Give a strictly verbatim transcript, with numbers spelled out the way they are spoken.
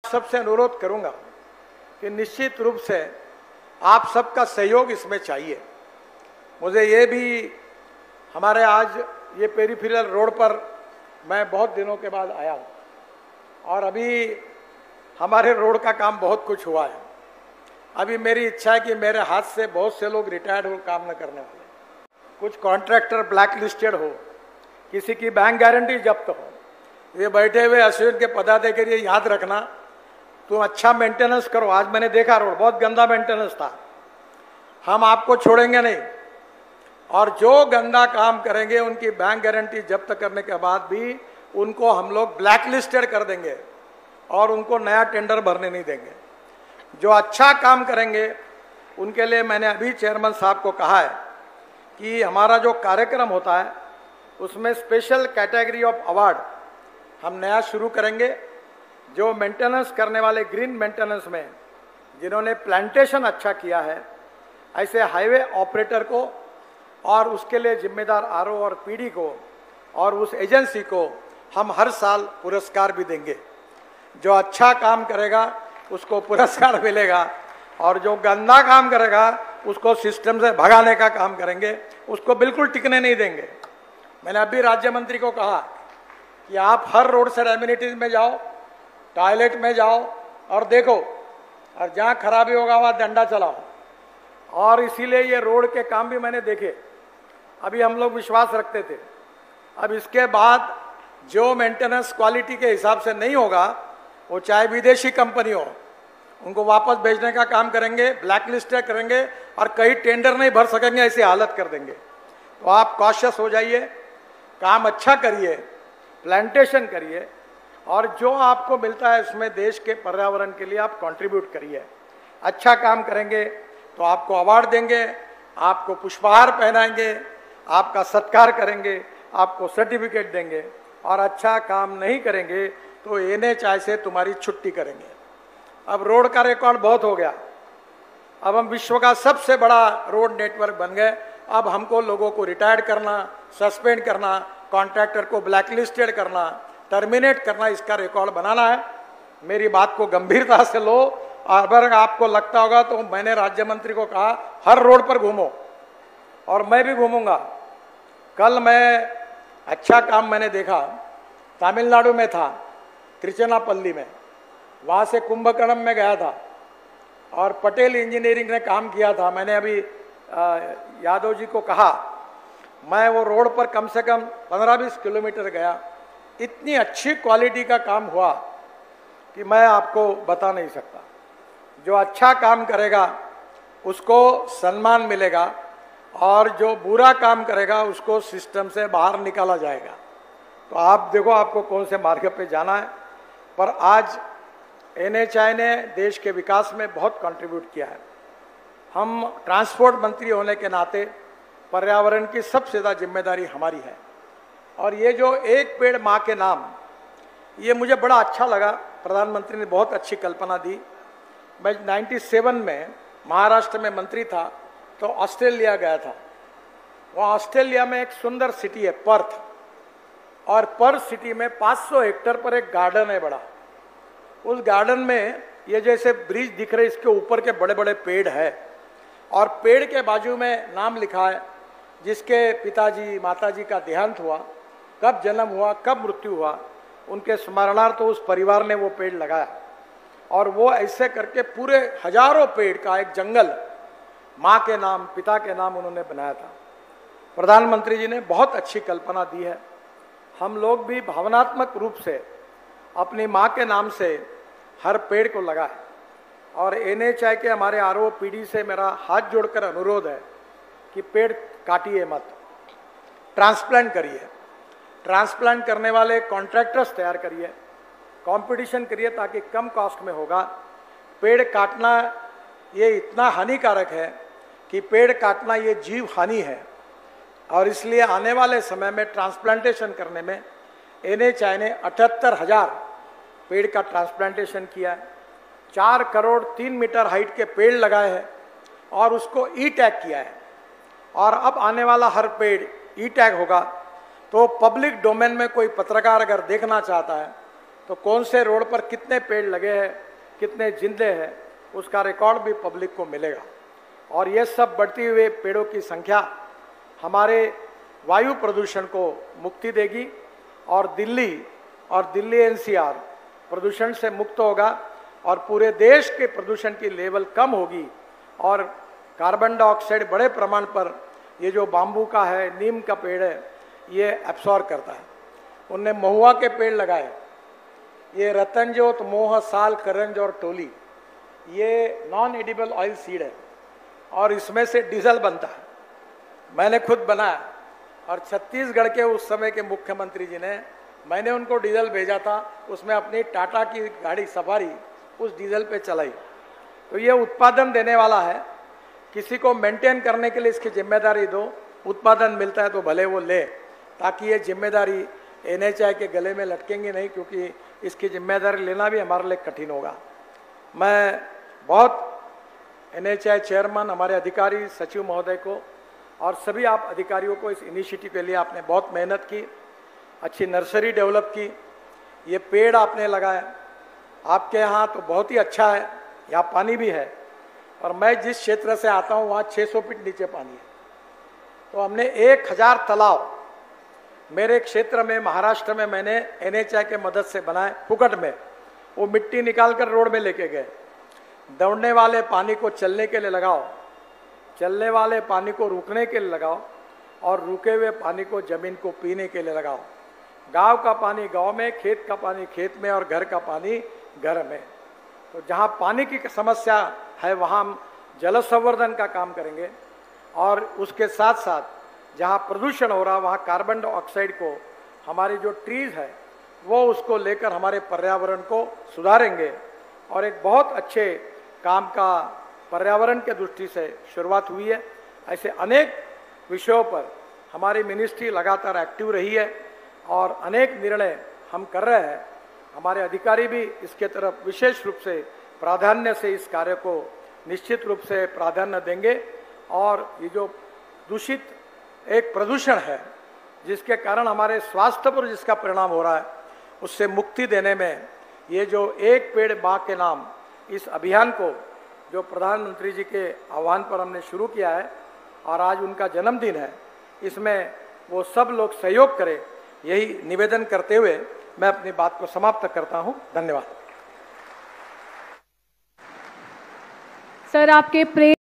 सबसे अनुरोध करूंगा कि निश्चित रूप से आप सबका सहयोग इसमें चाहिए। मुझे ये भी हमारे आज ये पेरीफेरल रोड पर मैं बहुत दिनों के बाद आया हूँ और अभी हमारे रोड का काम बहुत कुछ हुआ है। अभी मेरी इच्छा है कि मेरे हाथ से बहुत से लोग रिटायर्ड हो, काम न करने वाले, कुछ कॉन्ट्रैक्टर ब्लैक लिस्टेड हो, किसी की बैंक गारंटी जब्त हो। ये बैठे हुए एसोसिएशन के पदाधिकारी ये याद रखना, तुम अच्छा मेंटेनेंस करो। आज मैंने देखा रोड बहुत गंदा मेंटेनेंस था, हम आपको छोड़ेंगे नहीं और जो गंदा काम करेंगे उनकी बैंक गारंटी जब्त करने के बाद भी उनको हम लोग ब्लैक लिस्टेड कर देंगे और उनको नया टेंडर भरने नहीं देंगे। जो अच्छा काम करेंगे उनके लिए मैंने अभी चेयरमैन साहब को कहा है कि हमारा जो कार्यक्रम होता है उसमें स्पेशल कैटेगरी ऑफ अवार्ड हम नया शुरू करेंगे। जो मेंटेनेंस करने वाले ग्रीन मेंटेनेंस में जिन्होंने प्लांटेशन अच्छा किया है, ऐसे हाईवे ऑपरेटर को और उसके लिए जिम्मेदार आर ओ और पी डी को और उस एजेंसी को हम हर साल पुरस्कार भी देंगे। जो अच्छा काम करेगा उसको पुरस्कार मिलेगा और जो गंदा काम करेगा उसको सिस्टम से भगाने का काम करेंगे, उसको बिल्कुल टिकने नहीं देंगे। मैंने अभी राज्य मंत्री को कहा कि आप हर रोड से एम्यूनिटीज में जाओ, टॉयलेट में जाओ और देखो, और जहाँ खराबी होगा वहाँ डंडा चलाओ। और इसीलिए ये रोड के काम भी मैंने देखे, अभी हम लोग विश्वास रखते थे, अब इसके बाद जो मेंटेनेंस क्वालिटी के हिसाब से नहीं होगा, वो चाहे विदेशी कंपनी हो, उनको वापस भेजने का काम करेंगे, ब्लैक लिस्टेड करेंगे और कहीं टेंडर नहीं भर सकेंगे, ऐसी हालत कर देंगे। तो आप कॉशियस हो जाइए, काम अच्छा करिए, प्लांटेशन करिए और जो आपको मिलता है उसमें देश के पर्यावरण के लिए आप कंट्रीब्यूट करिए। अच्छा काम करेंगे तो आपको अवार्ड देंगे, आपको पुष्पहार पहनाएंगे, आपका सत्कार करेंगे, आपको सर्टिफिकेट देंगे। और अच्छा काम नहीं करेंगे तो एन एच आई से तुम्हारी छुट्टी करेंगे। अब रोड का रिकॉर्ड बहुत हो गया, अब हम विश्व का सबसे बड़ा रोड नेटवर्क बन गए। अब हमको लोगों को रिटायर्ड करना, सस्पेंड करना, कॉन्ट्रैक्टर को ब्लैक लिस्टेड करना, टर्मिनेट करना, इसका रिकॉर्ड बनाना है। मेरी बात को गंभीरता से लो। अगर आपको लगता होगा तो मैंने राज्य मंत्री को कहा हर रोड पर घूमो और मैं भी घूमूंगा। कल मैं अच्छा काम मैंने देखा, तमिलनाडु में था, त्रिचनापल्ली में, वहाँ से कुंभकर्णम में गया था और पटेल इंजीनियरिंग ने काम किया था। मैंने अभी आ, यादव जी को कहा, मैं वो रोड पर कम से कम पंद्रह बीस किलोमीटर गया, इतनी अच्छी क्वालिटी का काम हुआ कि मैं आपको बता नहीं सकता। जो अच्छा काम करेगा उसको सम्मान मिलेगा और जो बुरा काम करेगा उसको सिस्टम से बाहर निकाला जाएगा। तो आप देखो आपको कौन से मार्ग पे जाना है। पर आज एन एच आई ने देश के विकास में बहुत कंट्रीब्यूट किया है। हम ट्रांसपोर्ट मंत्री होने के नाते पर्यावरण की सबसे ज़्यादा जिम्मेदारी हमारी है। और ये जो एक पेड़ माँ के नाम, ये मुझे बड़ा अच्छा लगा, प्रधानमंत्री ने बहुत अच्छी कल्पना दी। मैं सत्तानवे में महाराष्ट्र में मंत्री था तो ऑस्ट्रेलिया गया था। वहाँ ऑस्ट्रेलिया में एक सुंदर सिटी है पर्थ, और पर्थ सिटी में पाँच सौ हेक्टेयर पर एक गार्डन है बड़ा। उस गार्डन में ये जैसे ब्रिज दिख रहे, इसके ऊपर के बड़े बड़े पेड़ है और पेड़ के बाजू में नाम लिखा है जिसके पिताजी माताजी का देहांत हुआ, कब जन्म हुआ, कब मृत्यु हुआ, उनके स्मरणार्थ उस परिवार ने वो पेड़ लगाया। और वो ऐसे करके पूरे हजारों पेड़ का एक जंगल माँ के नाम, पिता के नाम उन्होंने बनाया था। प्रधानमंत्री जी ने बहुत अच्छी कल्पना दी है। हम लोग भी भावनात्मक रूप से अपनी माँ के नाम से हर पेड़ को लगाए। और एन एच आई के हमारे आर ओ पी डी से मेरा हाथ जोड़कर अनुरोध है कि पेड़ काटिए मत, ट्रांसप्लांट करिए। ट्रांसप्लांट करने वाले कॉन्ट्रैक्टर्स तैयार करिए, कंपटीशन करिए ताकि कम कॉस्ट में होगा। पेड़ काटना ये इतना हानिकारक है कि पेड़ काटना ये जीव हानि है और इसलिए आने वाले समय में ट्रांसप्लांटेशन करने में एन एच आई ने अठहत्तर हजार पेड़ का ट्रांसप्लांटेशन किया है। चार करोड़ तीन मीटर हाइट के पेड़ लगाए हैं और उसको ई टैग किया है। और अब आने वाला हर पेड़ ई टैग होगा तो पब्लिक डोमेन में कोई पत्रकार अगर देखना चाहता है तो कौन से रोड पर कितने पेड़ लगे हैं, कितने जिंदे हैं, उसका रिकॉर्ड भी पब्लिक को मिलेगा। और ये सब बढ़ती हुए पेड़ों की संख्या हमारे वायु प्रदूषण को मुक्ति देगी और दिल्ली और दिल्ली एनसीआर प्रदूषण से मुक्त होगा और पूरे देश के प्रदूषण की लेवल कम होगी और कार्बन डाइऑक्साइड बड़े प्रमाण पर ये जो बाम्बू का है, नीम का पेड़ है, ये एब्सॉर्ब करता है। उनने महुआ के पेड़ लगाए, ये रतनजोत, मोह, साल, करंज और टोली, ये नॉन एडिबल ऑयल सीड है और इसमें से डीजल बनता है। मैंने खुद बनाया और छत्तीसगढ़ के उस समय के मुख्यमंत्री जी ने, मैंने उनको डीजल भेजा था, उसमें अपनी टाटा की गाड़ी सफारी उस डीजल पे चलाई। तो ये उत्पादन देने वाला है, किसी को मेंटेन करने के लिए इसकी जिम्मेदारी दो, उत्पादन मिलता है तो भले वो ले, ताकि ये जिम्मेदारी एनएचआई के गले में लटकेंगी नहीं, क्योंकि इसकी जिम्मेदारी लेना भी हमारे लिए कठिन होगा। मैं बहुत एनएचआई चेयरमैन, हमारे अधिकारी, सचिव महोदय को और सभी आप अधिकारियों को इस इनिशिएटिव के लिए आपने बहुत मेहनत की, अच्छी नर्सरी डेवलप की, ये पेड़ आपने लगाया, आपके यहाँ तो बहुत ही अच्छा है, यहाँ पानी भी है और मैं जिस क्षेत्र से आता हूँ वहाँ छह सौ फीट नीचे पानी है। तो हमने एक हजार तालाब मेरे क्षेत्र में, महाराष्ट्र में मैंने एनएचआई के मदद से बनाए, फुकट में। वो मिट्टी निकाल कर रोड में लेके गए। दौड़ने वाले पानी को चलने के लिए लगाओ, चलने वाले पानी को रुकने के लिए लगाओ और रुके हुए पानी को जमीन को पीने के लिए लगाओ। गांव का पानी गांव में, खेत का पानी खेत में और घर का पानी घर में। तो जहां पानी की समस्या है वहां हम जल संवर्धन का काम करेंगे और उसके साथ साथ जहां प्रदूषण हो रहा वहां कार्बन डाइऑक्साइड को, हमारी जो ट्रीज है वो उसको लेकर हमारे पर्यावरण को सुधारेंगे और एक बहुत अच्छे काम का पर्यावरण के दृष्टि से शुरुआत हुई है। ऐसे अनेक विषयों पर हमारी मिनिस्ट्री लगातार एक्टिव रही है और अनेक निर्णय हम कर रहे हैं। हमारे अधिकारी भी इसके तरफ विशेष रूप से प्राधान्य से इस कार्य को निश्चित रूप से प्राधान्य देंगे और ये जो दूषित एक प्रदूषण है जिसके कारण हमारे स्वास्थ्य पर जिसका परिणाम हो रहा है, उससे मुक्ति देने में ये जो एक पेड़ माँ के नाम इस अभियान को जो प्रधानमंत्री जी के आह्वान पर हमने शुरू किया है और आज उनका जन्मदिन है, इसमें वो सब लोग सहयोग करें, यही निवेदन करते हुए मैं अपनी बात को समाप्त करता हूँ। धन्यवाद। सर, आपके प्रेम